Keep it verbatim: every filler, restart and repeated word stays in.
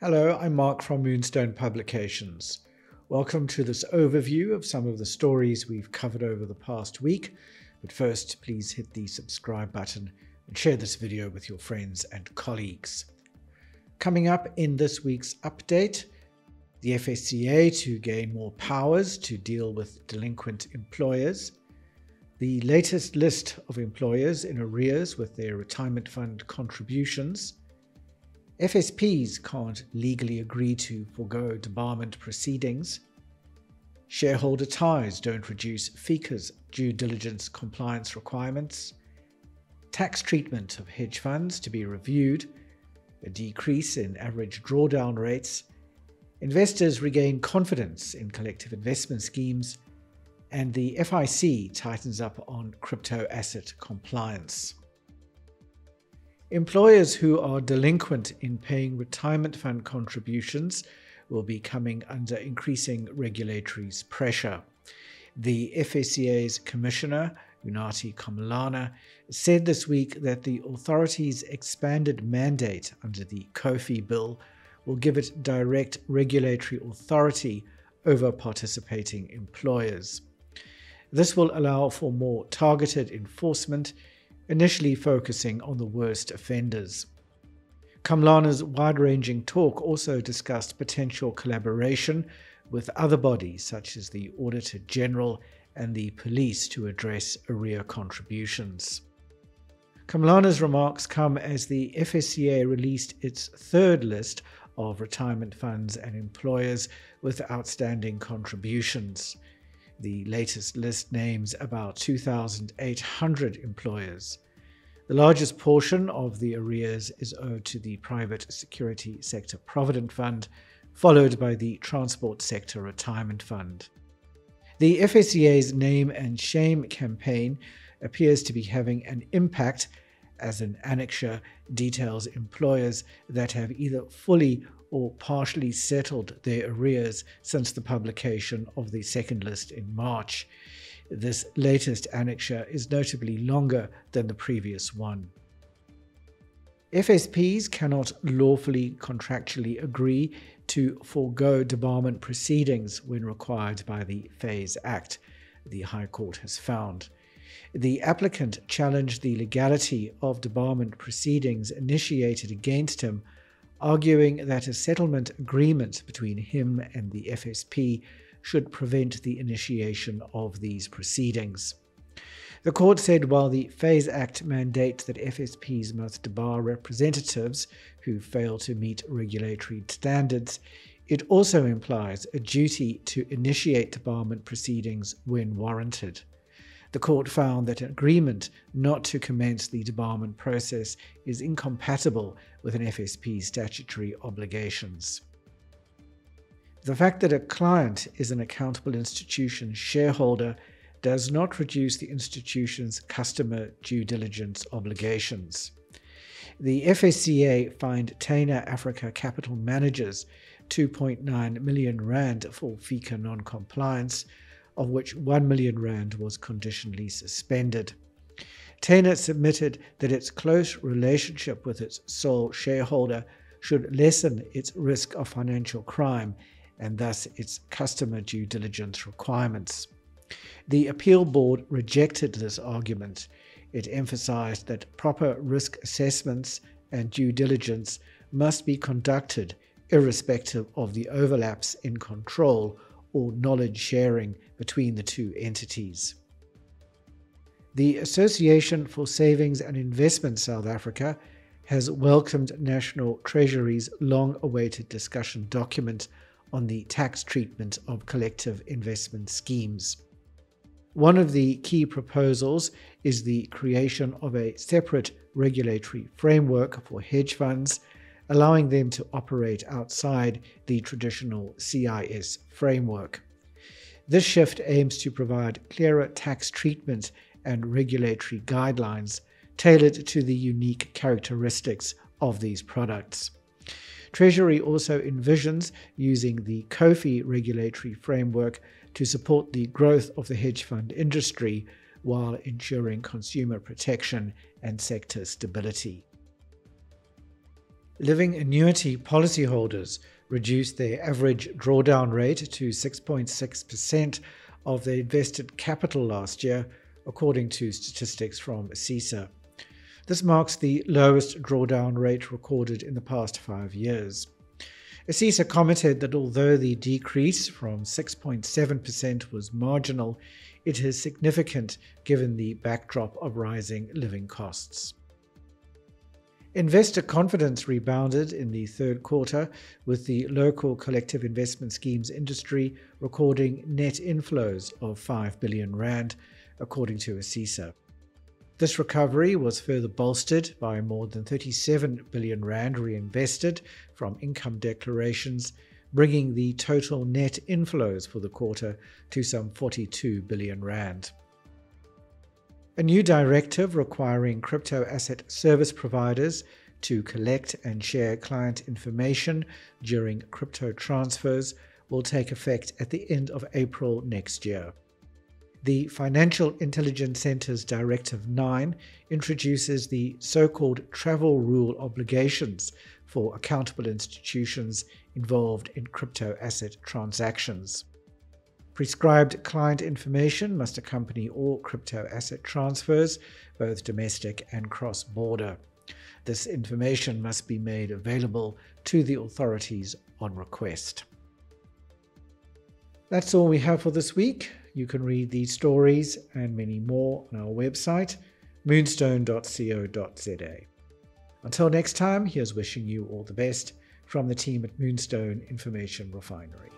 Hello, I'm Mark from Moonstone Publications. Welcome to this overview of some of the stories we've covered over the past week. But first, please hit the subscribe button and share this video with your friends and colleagues. Coming up in this week's update, the F S C A to gain more powers to deal with delinquent employers, the latest list of employers in arrears with their retirement fund contributions, F S Ps can't legally agree to forgo debarment proceedings, shareholder ties don't reduce FICA's due diligence compliance requirements, tax treatment of hedge funds to be reviewed, a decrease in average drawdown rates, investors regain confidence in collective investment schemes, and the F I C A tightens up on crypto asset compliance. Employers who are delinquent in paying retirement fund contributions will be coming under increasing regulatory pressure. The F S C A's Commissioner, Unati Kamalana, said this week that the authority's expanded mandate under the Kofi bill will give it direct regulatory authority over participating employers. This will allow for more targeted enforcement, initially focusing on the worst offenders. Kamalana's wide-ranging talk also discussed potential collaboration with other bodies such as the Auditor General and the police to address arrear contributions. Kamalana's remarks come as the F S C A released its third list of retirement funds and employers with outstanding contributions. The latest list names about two thousand eight hundred employers. The largest portion of the arrears is owed to the Private Security Sector Provident Fund, followed by the Transport Sector Retirement Fund. The F S C A's Name and Shame campaign appears to be having an impact, as an annexure details employers that have either fully or partially settled their arrears since the publication of the second list in March. This latest annexure is notably longer than the previous one. F S Ps cannot lawfully contractually agree to forego debarment proceedings when required by the FASE Act, the High Court has found. The applicant challenged the legality of debarment proceedings initiated against him, arguing that a settlement agreement between him and the F S P should prevent the initiation of these proceedings. The court said while the FASE Act mandates that F S Ps must debar representatives who fail to meet regulatory standards, it also implies a duty to initiate debarment proceedings when warranted. The court found that an agreement not to commence the debarment process is incompatible with an F S P's statutory obligations. The fact that a client is an accountable institution shareholder does not reduce the institution's customer due diligence obligations. The F S C A fined Taina Africa Capital Managers two point nine million rand for FICA non-compliance, of which one million rand was conditionally suspended. Taina submitted that its close relationship with its sole shareholder should lessen its risk of financial crime and thus its customer due diligence requirements. The appeal board rejected this argument. It emphasized that proper risk assessments and due diligence must be conducted irrespective of the overlaps in control or knowledge sharing between the two entities. The Association for Savings and Investment South Africa has welcomed National Treasury's long-awaited discussion document on the tax treatment of collective investment schemes. One of the key proposals is the creation of a separate regulatory framework for hedge funds, allowing them to operate outside the traditional C I S framework. This shift aims to provide clearer tax treatment and regulatory guidelines tailored to the unique characteristics of these products. Treasury also envisions using the Kofi regulatory framework to support the growth of the hedge fund industry while ensuring consumer protection and sector stability. Living annuity policyholders reduced their average drawdown rate to six point six percent of their invested capital last year, according to statistics from F I C A. This marks the lowest drawdown rate recorded in the past five years. F I C A commented that although the decrease from six point seven percent was marginal, it is significant given the backdrop of rising living costs. Investor confidence rebounded in the third quarter, with the local collective investment schemes industry recording net inflows of five billion rand, according to F I C A. This recovery was further bolstered by more than thirty-seven billion rand reinvested from income declarations, bringing the total net inflows for the quarter to some forty-two billion rand. A new directive requiring crypto asset service providers to collect and share client information during crypto transfers will take effect at the end of April next year. The Financial Intelligence Centre's Directive nine introduces the so-called travel rule obligations for accountable institutions involved in crypto asset transactions. Prescribed client information must accompany all crypto asset transfers, both domestic and cross-border. This information must be made available to the authorities on request. That's all we have for this week. You can read these stories and many more on our website, moonstone dot co dot za. Until next time, here's wishing you all the best from the team at Moonstone Information Refinery.